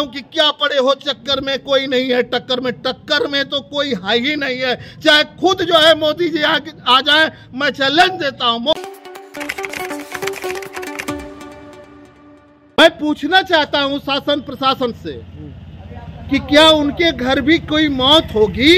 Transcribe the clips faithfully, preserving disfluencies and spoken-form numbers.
हूं कि क्या पड़े हो चक्कर में, कोई नहीं है टक्कर में। टक्कर में तो कोई है ही नहीं है, चाहे खुद जो है मोदी जी आ, आ जाए, मैं चैलेंज देता हूं। मैं पूछना चाहता हूं शासन प्रशासन से कि क्या उनके घर भी कोई मौत होगी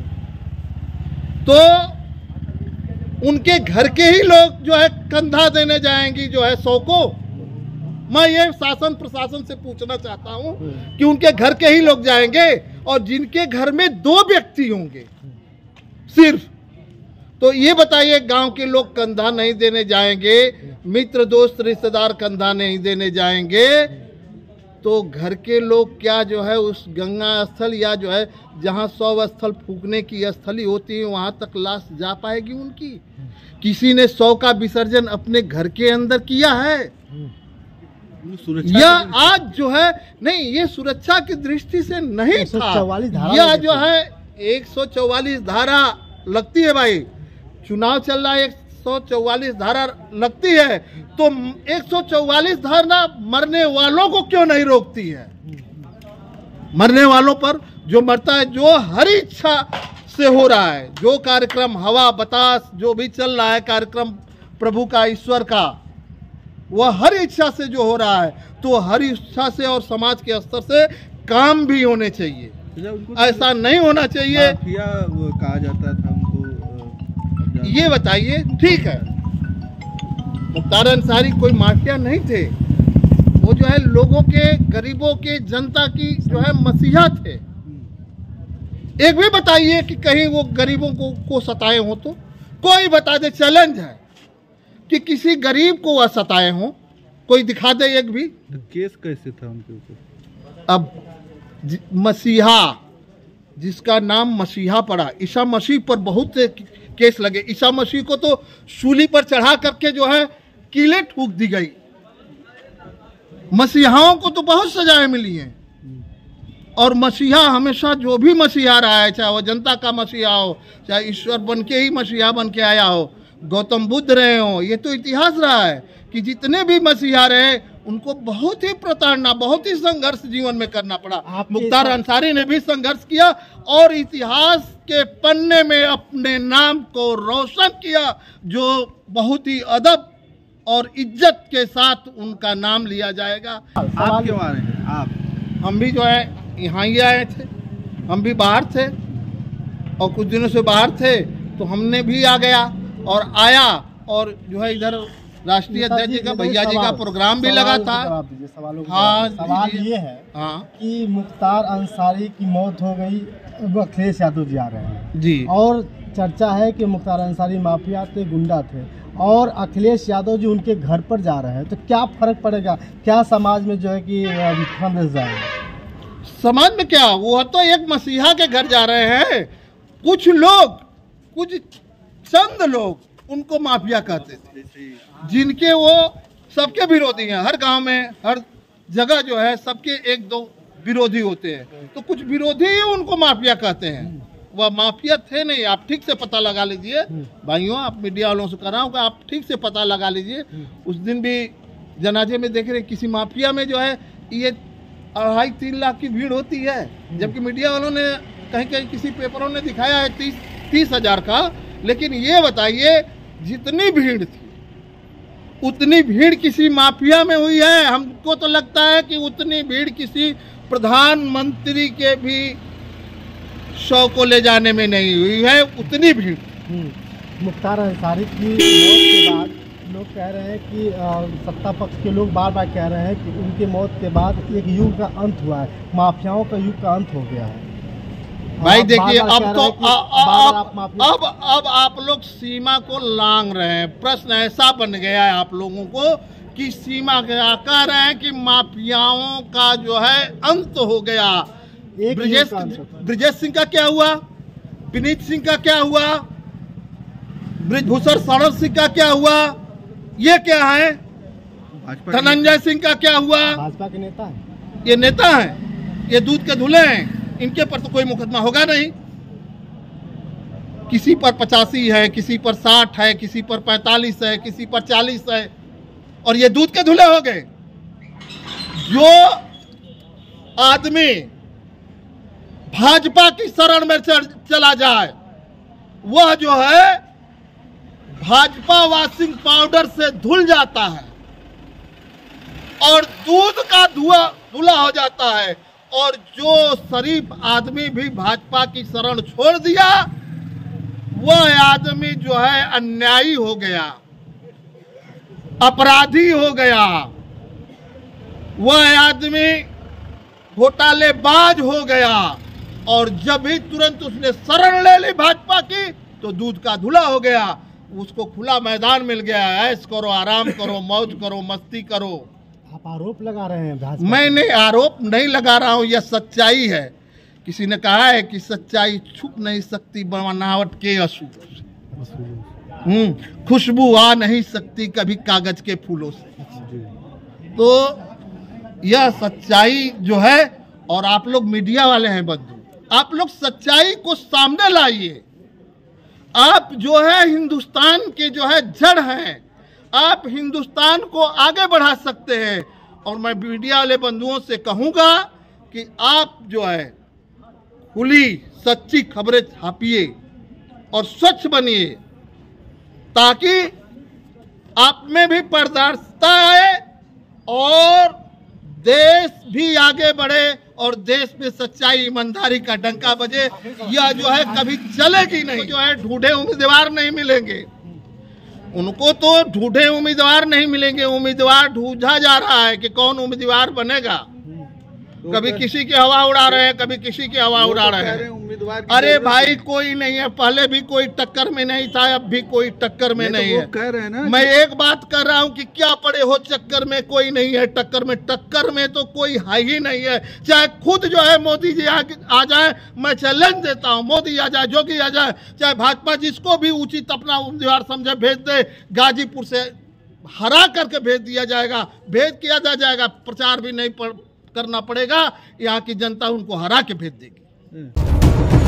तो उनके घर के ही लोग जो है कंधा देने जाएंगी जो है सौ को। मैं ये शासन प्रशासन से पूछना चाहता हूं कि उनके घर के ही लोग जाएंगे और जिनके घर में दो व्यक्ति होंगे सिर्फ, तो ये बताइए गांव के लोग कंधा नहीं देने जाएंगे, मित्र दोस्त रिश्तेदार कंधा नहीं देने जाएंगे, तो घर के लोग क्या जो है उस गंगा स्थल या जो है जहां शव स्थल फूकने की स्थली होती है वहां तक लाश जा पाएगी उनकी? किसी ने शव का विसर्जन अपने घर के अंदर किया है या आज जो है नहीं, ये सुरक्षा की दृष्टि से नहीं था, या जो है एक सौ चौवालीस धारा लगती है भाई, चुनाव चल रहा है, एक सौ चौवालीस धारा लगती है, तो एक सौ चौवालीस धारा मरने वालों को क्यों नहीं रोकती है? मरने वालों पर जो मरता है, जो हर इच्छा से हो रहा है, जो कार्यक्रम हवा बतास जो भी चल रहा है कार्यक्रम प्रभु का ईश्वर का, वह हर इच्छा से जो हो रहा है, तो हर इच्छा से और समाज के स्तर से काम भी होने चाहिए, ऐसा नहीं होना चाहिए। कहा जाता था उनको, ये बताइए, ठीक है मुख्तार अंसारी कोई माफिया नहीं थे, वो जो है लोगों के, गरीबों के, जनता की जो है मसीहा थे। एक भी बताइए कि कहीं वो गरीबों को, को सताए हो, तो कोई बता दे, चैलेंज है कि किसी गरीब को वह सताए हो, कोई दिखा दे एक भी। तो केस कैसे था उनके ऊपर? अब मसीहा, जिसका नाम मसीहा पड़ा, ईसा मसीह पर बहुत से केस लगे, ईसा मसीह को तो सूली पर चढ़ा करके जो है कीलें ठूक दी गई, मसीहाओं को तो बहुत सजाएं मिली हैं। और मसीहा हमेशा जो भी मसीहा रहा है, चाहे वो जनता का मसीहा हो, चाहे ईश्वर बन के ही मसीहा बन के आया हो, गौतम बुद्ध रहे हो, ये तो इतिहास रहा है कि जितने भी मसीहा रहे उनको बहुत ही प्रताड़ना, बहुत ही संघर्ष जीवन में करना पड़ा। मुख्तार अंसारी ने भी संघर्ष किया और इतिहास के पन्ने में अपने नाम को रोशन किया, जो बहुत ही अदब और इज्जत के साथ उनका नाम लिया जाएगा। आप क्यों आ रहे हैं? आप हम भी जो है यहाँ ही आए थे, हम भी बाहर थे और कुछ दिनों से बाहर थे, तो हमने भी आ गया और आया, और जो है इधर राष्ट्रीय अध्यक्ष जी का, भैया जी का प्रोग्राम भी लगा था। हाँ, सवाल ये है हाँ कि मुख्तार अंसारी की मौत हो गई, वो अखिलेश यादव जी आ रहे हैं जी, और चर्चा है कि मुख्तार अंसारी माफिया थे, गुंडा थे, और अखिलेश यादव जी उनके घर पर जा रहे हैं, तो क्या फर्क पड़ेगा? क्या समाज में जो है कि फंस जाएगा? समाज में क्या, वो तो एक मसीहा के घर जा रहे हैं, कुछ लोग, कुछ चंद लोग उनको माफिया कहते थे, जिनके वो सबके विरोधी हैं। हर गांव में, हर जगह जो है सबके एक दो विरोधी होते हैं, तो कुछ विरोधी ही उनको माफिया कहते हैं। वह माफिया थे नहीं, आप ठीक से पता लगा लीजिए भाइयों, आप मीडिया वालों से कराओ कि आप ठीक से पता लगा लीजिए। उस दिन भी जनाजे में देख रहे किसी माफिया में जो है ये अढ़ाई तीन लाख की भीड़ होती है, जबकि मीडिया वालों ने कहीं कहीं किसी पेपरों ने दिखाया है तीस तीस हजार का। लेकिन ये बताइए, जितनी भीड़ थी उतनी भीड़ किसी माफिया में हुई है? हमको तो लगता है कि उतनी भीड़ किसी प्रधानमंत्री के भी शव को ले जाने में नहीं हुई है, उतनी भीड़। मुख्तार अंसारी की मौत के बाद लोग कह रहे हैं कि सत्ता पक्ष के लोग बार बार कह रहे हैं कि उनके मौत के बाद एक युग का अंत हुआ है, माफियाओं का युग का अंत हो गया है। भाई देखिए, अब तो अब अब अब आप लोग सीमा को लांग रहे हैं। प्रश्न ऐसा बन गया है आप लोगों को कि सीमा क्या कह रहे हैं कि माफियाओं का जो है अंत हो गया। ब्रिजेश ब्रिजेश सिंह का क्या हुआ? विनीत सिंह का क्या हुआ? ब्रिजभूषण शरण सिंह का क्या हुआ? ये क्या है? धनंजय सिंह का क्या हुआ? भाजपा के नेता है, ये नेता है, ये दूध के धुले हैं, इनके पर तो कोई मुकदमा होगा नहीं। किसी पर पचासी है, किसी पर साठ है, किसी पर पैंतालीस है, किसी पर चालीस है, और ये दूध के धुले हो गए। जो आदमी भाजपा की शरण में चला जाए, वह जो है भाजपा वॉशिंग पाउडर से धुल जाता है और दूध का धुआं धुला हो जाता है। और जो शरीफ आदमी भी भाजपा की शरण छोड़ दिया, वह आदमी जो है अन्यायी हो गया, अपराधी हो गया, वह आदमी घोटालेबाज हो गया। और जब ही तुरंत उसने शरण ले ली भाजपा की, तो दूध का धुला हो गया, उसको खुला मैदान मिल गया। ऐश करो, आराम करो, मौज करो, मस्ती करो। आप आरोप लगा रहे हैं भाजपा? मैं नहीं आरोप नहीं लगा रहा हूं, यह सच्चाई है। किसी ने कहा है कि सच्चाई छुप नहीं सकती बनावट के असूल से, हम्म खुशबू आ नहीं सकती कभी कागज के फूलों से। तो यह सच्चाई जो है, और आप लोग मीडिया वाले हैं बंधु, आप लोग सच्चाई को सामने लाइए। आप जो है हिंदुस्तान के जो है जड़ हैं, आप हिंदुस्तान को आगे बढ़ा सकते हैं। और मैं मीडिया वाले बंधुओं से कहूंगा कि आप जो है खुली सच्ची खबरें छापिए और स्वच्छ बनिए, ताकि आप में भी पारदर्शिता आए और देश भी आगे बढ़े और देश में सच्चाई ईमानदारी का डंका बजे। यह जो है कभी चलेगी नहीं। जो है ढूंढे उम्मीदवार नहीं मिलेंगे, उनको तो ढूंढे उम्मीदवार नहीं मिलेंगे। उम्मीदवार ढूंढा जा रहा है कि कौन उम्मीदवार बनेगा। कभी किसी की हवा उड़ा रहे हैं, कभी किसी की हवा उड़ा रहे हैं। अरे भाई कोई नहीं है, पहले भी कोई टक्कर में नहीं था, अब भी कोई टक्कर में नहीं है। कह रहे हैं ना, मैं एक बात कर रहा हूं कि क्या पड़े हो चक्कर में, कोई नहीं है टक्कर में। टक्कर में तो कोई है ही नहीं है। चाहे खुद जो है मोदी जी आ, आ जाए, मैं चैलेंज देता हूं, मोदी आ जाए, जोगी आ जाए, चाहे भाजपा जिसको भी उचित अपना उम्मीदवार समझे भेज दे, गाजीपुर से हरा करके भेज दिया जाएगा, भेज किया जा जाएगा। प्रचार भी नहीं पड़, करना पड़ेगा, यहाँ की जनता उनको हरा के भेज देगी।